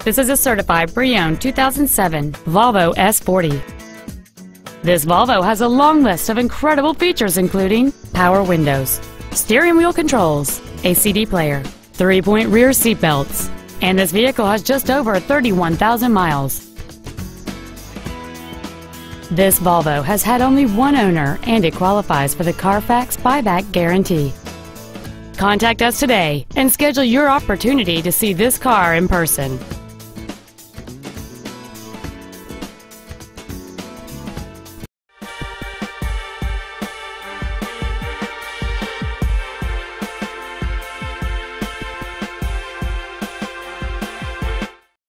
This is a certified pre-owned 2007 Volvo S40. This Volvo has a long list of incredible features including power windows, steering wheel controls, a CD player, 3-point rear seat belts, and this vehicle has just over 31,000 miles. This Volvo has had only one owner and it qualifies for the Carfax buyback guarantee. Contact us today and schedule your opportunity to see this car in person.